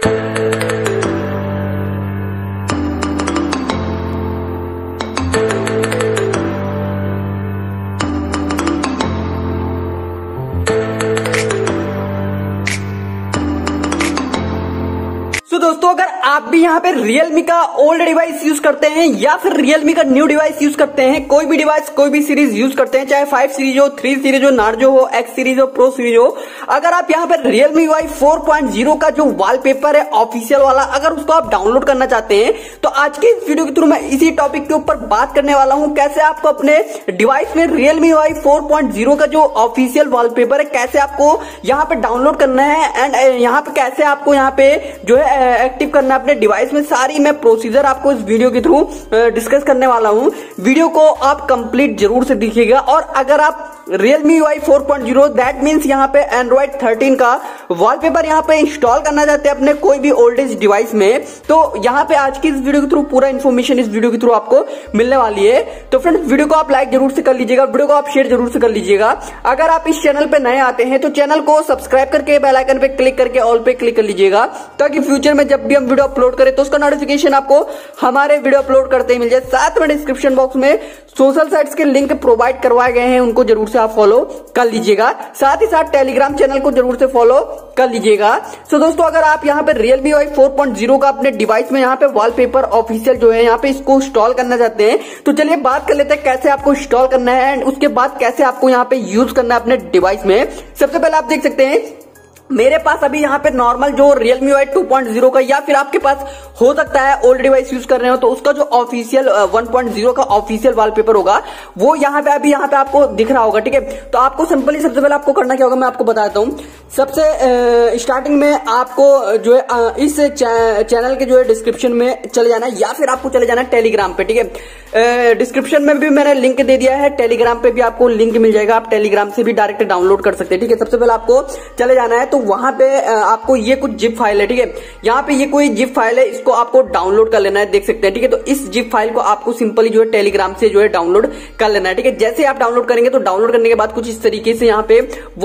तो दोस्तों अगर आप भी यहाँ पे Realme का ओल्ड डिवाइस यूज करते हैं या फिर Realme का न्यू डिवाइस यूज करते हैं, कोई भी डिवाइस कोई भी सीरीज यूज करते हैं, चाहे 5 सीरीज हो, 3 सीरीज हो, नार्जो हो, X सीरीज हो, प्रो सीरीज हो, अगर आप यहाँ पे Realme UI 4.0 का जो वॉलपेपर है ऑफिशियल वाला, अगर उसको आप डाउनलोड करना चाहते हैं तो आज के इस वीडियो के थ्रू मैं इसी टॉपिक के ऊपर बात करने वाला हूँ। कैसे आपको अपने डिवाइस में Realme UI 4.0 का जो ऑफिशियल वॉलपेपर है कैसे आपको यहाँ पे डाउनलोड करना है एंड यहाँ पे कैसे आपको यहाँ पे जो है एक्टिव करना है अपने डिवाइस में, सारी मैं प्रोसीजर आपको इस वीडियो के थ्रू डिस्कस करने वाला हूं। वीडियो को आप कंप्लीट जरूर से देखिएगा। और अगर आप Realme UI 4.0 दैट मीन्स यहाँ पे Android 13 का वॉलपेपर यहाँ पे इंस्टॉल करना चाहते हैं अपने कोई भी ओल्डेज डिवाइस में, तो यहाँ पे आज की इस वीडियो के थ्रू पूरा इन्फॉर्मेशन इस वीडियो के थ्रू आपको मिलने वाली है। तो फ्रेंड्स वीडियो को आप लाइक जरूर से कर लीजिएगा, वीडियो को आप शेयर जरूर से कर लीजिएगा। अगर आप इस चैनल पे नए आते हैं तो चैनल को सब्सक्राइब करके बेल आइकन पे क्लिक करके ऑल पे क्लिक कर लीजिएगा, ताकि फ्यूचर में जब भी हम वीडियो अपलोड करें तो उसका नोटिफिकेशन आपको हमारे वीडियो अपलोड करते ही मिल जाए। साथ में डिस्क्रिप्शन बॉक्स में सोशल साइट्स के लिंक प्रोवाइड करवाए गए हैं, उनको जरूर से आप फॉलो कर लीजिएगा। साथ ही साथ टेलीग्राम चैनल को जरूर से फॉलो कर लीजिएगा। सो दोस्तों अगर आप यहाँ पे Realme UI 4.0 का अपने डिवाइस में यहाँ पे वॉलपेपर ऑफिशियल जो है यहाँ पे इसको इंस्टॉल करना चाहते हैं, तो चलिए बात कर लेते हैं कैसे आपको इंस्टॉल करना है एंड उसके बाद कैसे आपको यहाँ पे यूज करना है अपने डिवाइस में। सबसे पहले आप देख सकते हैं मेरे पास अभी यहाँ पे नॉर्मल जो Realme UI 2.0 का, या फिर आपके पास हो सकता है ओल्ड डिवाइस यूज कर रहे हो तो उसका जो ऑफिशियल 1.0 का ऑफिशियल वॉलपेपर होगा वो यहाँ पे अभी यहाँ पे आपको दिख रहा होगा। ठीक है, तो आपको सिंपली सबसे पहले आपको करना क्या होगा मैं आपको बताता हूँ। सबसे स्टार्टिंग में आपको जो है इस चैनल के जो है डिस्क्रिप्शन में चले जाना है, या फिर आपको चले जाना है टेलीग्राम पे। ठीक है, डिस्क्रिप्शन में भी मैंने लिंक दे दिया है, टेलीग्राम पे भी आपको लिंक मिल जाएगा, आप टेलीग्राम से भी डायरेक्ट डाउनलोड कर सकते हैं। ठीक है, सबसे पहले आपको चले जाना है तो वहां पे आपको ये कुछ जिप फाइल है। ठीक है, यहाँ पे ये कोई जिप फाइल है, इसको आपको डाउनलोड कर लेना है, देख सकते हैं। ठीक है, तो इस जिप फाइल को आपको सिंपली जो है टेलीग्राम से जो है डाउनलोड कर लेना है। ठीक है, जैसे आप डाउनलोड करेंगे तो डाउनलोड करने के बाद कुछ इस तरीके से यहाँ पे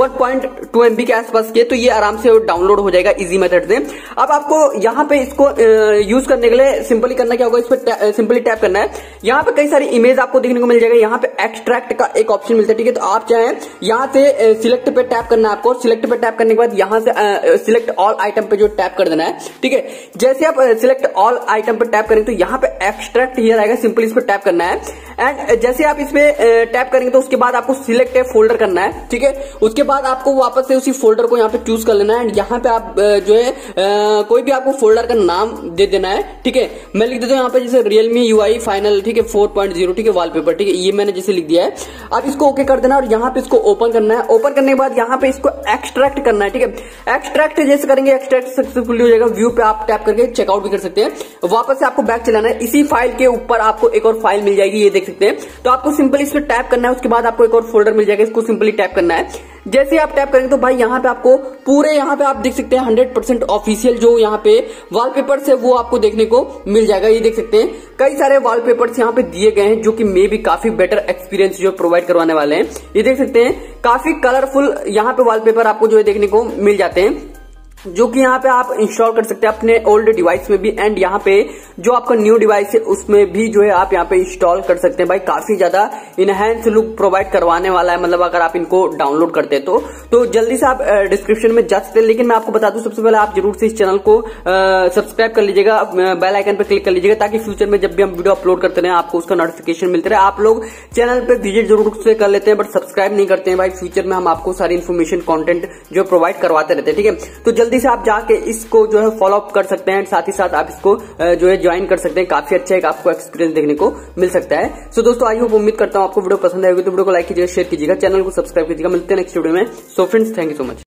1.2 MB के आसपास के, तो ये आराम से डाउनलोड हो जाएगा इजी मेथड से। अब आपको यहाँ पे इसको यूज करने के लिए सिंपली करना क्या होगा, इस पर सिंपली टैप करना है। यहाँ पे कई सारी इमेज आपको देखने को मिल जाएगा, यहाँ पे एक्सट्रैक्ट का एक ऑप्शन मिलता है। ठीक है, तो आप चाहें यहाँ से सिलेक्ट पे टैप करना है आपको, सिलेक्ट पे टैप करने के बाद यहाँ से सिलेक्ट ऑल आइटम पे जो टैप कर देना है। ठीक है, जैसे आप सिलेक्ट ऑल आइटम पे टैप करेंगे तो यहाँ पे एक्सट्रैक्ट हियर आएगा, सिंपली इस पे टैप करना है। एंड जैसे आप इस पे टैप करेंगे तो उसके बाद आपको सिलेक्ट ए फोल्डर करना है। ठीक है, उसके बाद आपको वापस से उसी फोल्डर को यहाँ पे चूज कर लेना है एंड यहाँ पे आप जो है कोई भी आपको फोल्डर का नाम दे देना है। ठीक है, मैं लिख देता हूँ यहाँ पे जैसे Realme UI फाइनल, ठीक है 4.0, ठीक है वॉलपेपर। ठीक है, ये मैंने जैसे लिख दिया है। अब इसको ओके कर देना और यहाँ पे इसको ओपन करना है। ओपन करने के बाद यहाँ पे इसको एक्सट्रैक्ट करना है। ठीक है, एक्सट्रैक्ट जैसे करेंगे एक्सट्रैक्ट सक्सेसफुली हो जाएगा। व्यू पे आप टैप करके चेकआउट भी कर सकते हैं। वापस से आपको बैक चलाना है, इसी फाइल के ऊपर आपको एक और फाइल मिल जाएगी, ये देख सकते हैं। तो आपको सिंपली इस पर टैप करना है, उसके बाद आपको एक और फोल्डर मिल जाएगा, इसको सिंपली टैप करना है। जैसे आप टैप करेंगे तो भाई यहाँ पे आपको पूरे यहाँ पे आप देख सकते हैं 100% ऑफिशियल जो यहाँ पे वॉलपेपर्स है वो आपको देखने को मिल जाएगा। ये देख सकते हैं कई सारे वॉलपेपर्स यहाँ पे दिए गए हैं जो कि मे भी काफी बेटर एक्सपीरियंस जो प्रोवाइड करवाने वाले हैं। ये देख सकते हैं काफी कलरफुल यहाँ पे वॉलपेपर आपको जो है देखने को मिल जाते हैं, जो कि यहाँ पे आप इंस्टॉल कर सकते हैं अपने ओल्ड डिवाइस में भी एंड यहाँ पे जो आपका न्यू डिवाइस है उसमें भी जो है आप यहाँ पे इंस्टॉल कर सकते हैं। भाई काफी ज्यादा इनहैंस लुक प्रोवाइड करवाने वाला है, मतलब अगर आप इनको डाउनलोड करते हैं तो जल्दी से आप डिस्क्रिप्शन में जा सकते हैं। लेकिन मैं आपको बता दूं सबसे पहले आप जरूर से इस चैनल को सब्सक्राइब कर लीजिएगा, बेल आइकन पे क्लिक कर लीजिएगा, ताकि फ्यूचर में जब भी हम वीडियो अपलोड करते रहे आपको उसका नोटिफिकेशन मिलते रहे। आप लोग चैनल पे विजिट जरूर से कर लेते हैं बट सब्सक्राइब नहीं करते हैं। भाई फ्यूचर में हम आपको सारी इन्फॉर्मेशन कॉन्टेंट जो प्रोवाइड करवाते रहते हैं। ठीक है, तो जल्दी से आप जाके इसको जो है फॉलो अप कर सकते हैं, साथ ही साथ आप इसको जो है ज्वाइन कर सकते हैं। काफी अच्छा एक आपको एक्सपीरियंस देखने को मिल सकता है। सो दोस्तों आई होप उम्मीद करता हूं आपको वीडियो पसंद आएगी, तो वीडियो को लाइक कीजिएगा, शेयर कीजिएगा, चैनल को सब्सक्राइब कीजिएगा। मिलते हैं नेक्स्ट वीडियो में। So friends thank you so much.